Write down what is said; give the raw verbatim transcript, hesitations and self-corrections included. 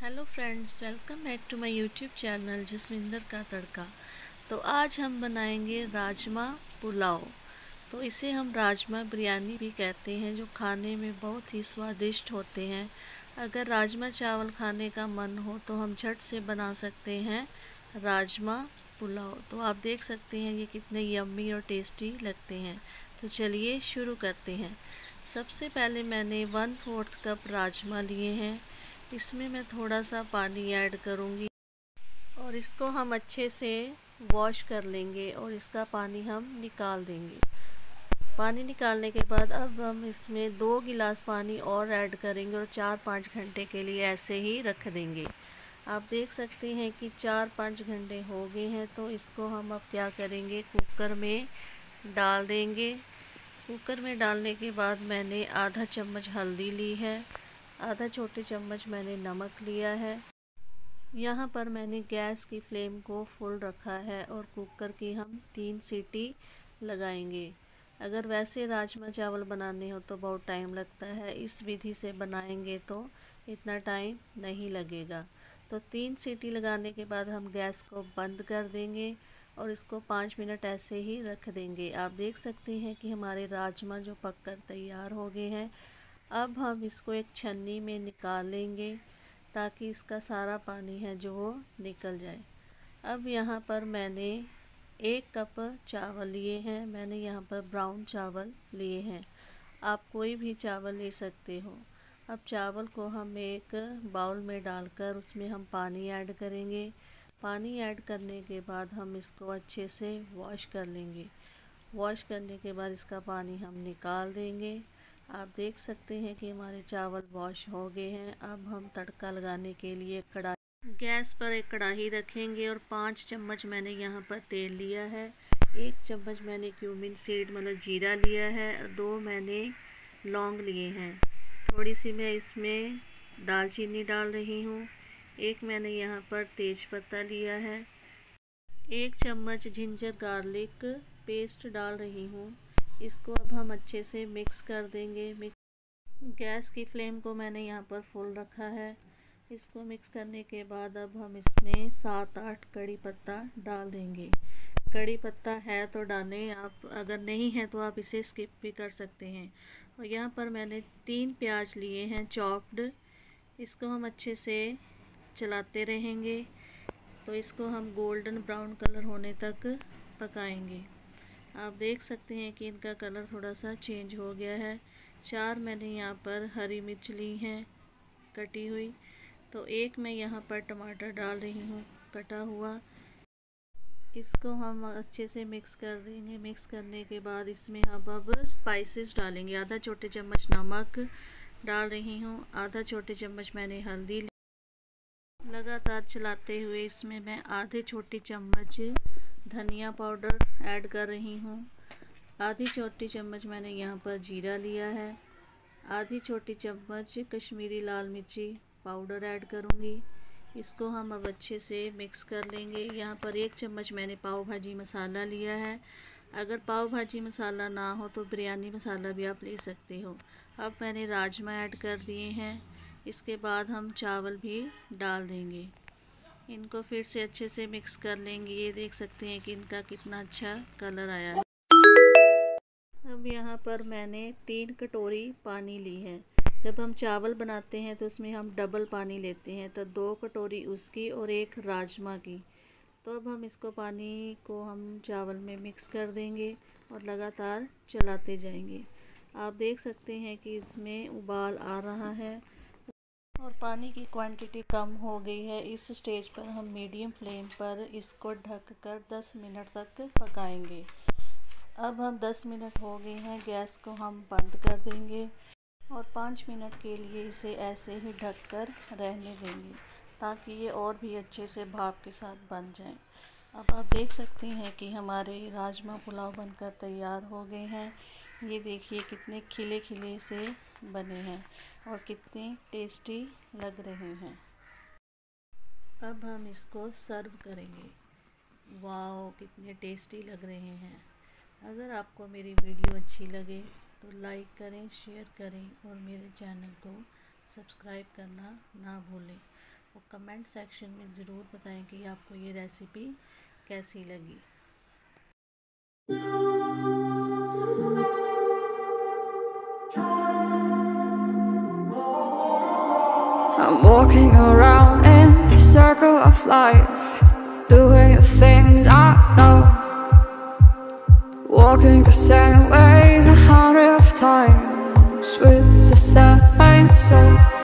Hello friends, welcome back to my YouTube channel Jasvinder का तड़का। तो आज हम बनाएंगे राजमा पुलाव। तो इसे हम राजमा बिरयानी भी कहते हैं, जो खाने में बहुत ही स्वादिष्ट होते हैं। अगर राजमा चावल खाने का मन हो तो हम झट से बना सकते हैं राजमा पुलाव। तो आप देख सकते हैं ये कितने यम्मी और टेस्टी लगते हैं। तो चलिए शुरू करते हैं। सबसे पहले मैंने वन फोर्थ कप राजमा लिए हैं। इसमें मैं थोड़ा सा पानी ऐड करूँगी और इसको हम अच्छे से वॉश कर लेंगे और इसका पानी हम निकाल देंगे। पानी निकालने के बाद अब हम इसमें दो गिलास पानी और ऐड करेंगे और चार पाँच घंटे के लिए ऐसे ही रख देंगे। आप देख सकते हैं कि चार पाँच घंटे हो गए हैं। तो इसको हम अब क्या करेंगे, कुकर में डाल देंगे। कुकर में डालने के बाद मैंने आधा चम्मच हल्दी ली है, आधा छोटे चम्मच मैंने नमक लिया है। यहाँ पर मैंने गैस की फ्लेम को फुल रखा है और कुकर की हम तीन सीटी लगाएंगे। अगर वैसे राजमा चावल बनाने हो तो बहुत टाइम लगता है, इस विधि से बनाएंगे तो इतना टाइम नहीं लगेगा। तो तीन सीटी लगाने के बाद हम गैस को बंद कर देंगे और इसको पाँच मिनट ऐसे ही रख देंगे। आप देख सकते हैं कि हमारे राजमा जो पककर तैयार हो गए हैं। अब हम इसको एक छन्नी में निकाल लेंगे ताकि इसका सारा पानी है जो वो निकल जाए। अब यहाँ पर मैंने एक कप चावल लिए हैं। मैंने यहाँ पर ब्राउन चावल लिए हैं, आप कोई भी चावल ले सकते हो। अब चावल को हम एक बाउल में डालकर उसमें हम पानी ऐड करेंगे। पानी ऐड करने के बाद हम इसको अच्छे से वॉश कर लेंगे। वॉश करने के बाद इसका पानी हम निकाल देंगे। आप देख सकते हैं कि हमारे चावल वॉश हो गए हैं। अब हम तड़का लगाने के लिए कढ़ाई गैस पर एक कढ़ाई रखेंगे और पाँच चम्मच मैंने यहाँ पर तेल लिया है। एक चम्मच मैंने क्यूमिन सीड मतलब जीरा लिया है, दो मैंने लौंग लिए हैं। थोड़ी सी मैं इसमें दालचीनी डाल रही हूँ। एक मैंने यहाँ पर तेज पत्ता लिया है। एक चम्मच जिंजर गार्लिक पेस्ट डाल रही हूँ। इसको अब हम अच्छे से मिक्स कर देंगे। मिक्स गैस की फ्लेम को मैंने यहाँ पर फुल रखा है। इसको मिक्स करने के बाद अब हम इसमें सात आठ कड़ी पत्ता डाल देंगे। कड़ी पत्ता है तो डालें, आप अगर नहीं है तो आप इसे स्किप भी कर सकते हैं। और यहाँ पर मैंने तीन प्याज लिए हैं चॉप्ड। इसको हम अच्छे से चलाते रहेंगे तो इसको हम गोल्डन ब्राउन कलर होने तक पकाएंगे। आप देख सकते हैं कि इनका कलर थोड़ा सा चेंज हो गया है। चार मैंने यहाँ पर हरी मिर्च ली हैं कटी हुई। तो एक मैं यहाँ पर टमाटर डाल रही हूँ कटा हुआ। इसको हम अच्छे से मिक्स कर देंगे। मिक्स करने के बाद इसमें हम अब स्पाइसेस डालेंगे। आधा छोटे चम्मच नमक डाल रही हूँ, आधा छोटे चम्मच मैंने हल्दी ली। लगातार चलाते हुए इसमें मैं आधे छोटी चम्मच धनिया पाउडर ऐड कर रही हूँ। आधी छोटी चम्मच मैंने यहाँ पर जीरा लिया है। आधी छोटी चम्मच कश्मीरी लाल मिर्ची पाउडर ऐड करूँगी। इसको हम अब अच्छे से मिक्स कर लेंगे। यहाँ पर एक चम्मच मैंने पाव भाजी मसाला लिया है। अगर पाव भाजी मसाला ना हो तो बिरयानी मसाला भी आप ले सकते हो। अब मैंने राजमा ऐड कर दिए हैं। इसके बाद हम चावल भी डाल देंगे। इनको फिर से अच्छे से मिक्स कर लेंगे। ये देख सकते हैं कि इनका कितना अच्छा कलर आया है। अब यहाँ पर मैंने तीन कटोरी पानी ली है। जब हम चावल बनाते हैं तो उसमें हम डबल पानी लेते हैं, तो दो कटोरी उसकी और एक राजमा की। तो अब हम इसको पानी को हम चावल में मिक्स कर देंगे और लगातार चलाते जाएंगे। आप देख सकते हैं कि इसमें उबाल आ रहा है और पानी की क्वांटिटी कम हो गई है। इस स्टेज पर हम मीडियम फ्लेम पर इसको ढककर दस मिनट तक पकाएंगे। अब हम दस मिनट हो गए हैं, गैस को हम बंद कर देंगे और पाँच मिनट के लिए इसे ऐसे ही ढककर रहने देंगे ताकि ये और भी अच्छे से भाप के साथ बन जाए। अब आप देख सकते हैं कि हमारे राजमा पुलाव बनकर तैयार हो गए हैं। ये देखिए कितने खिले खिले से बने हैं और कितने टेस्टी लग रहे हैं। अब हम इसको सर्व करेंगे। वाओ, कितने टेस्टी लग रहे हैं। अगर आपको मेरी वीडियो अच्छी लगे तो लाइक करें, शेयर करें और मेरे चैनल को सब्सक्राइब करना ना भूलें। और कमेंट सेक्शन में ज़रूर बताएं कि आपको ये रेसिपी कैसी लगी। I'm walking around in the circle of life, doing the things I know, walking the same ways a hundred of times with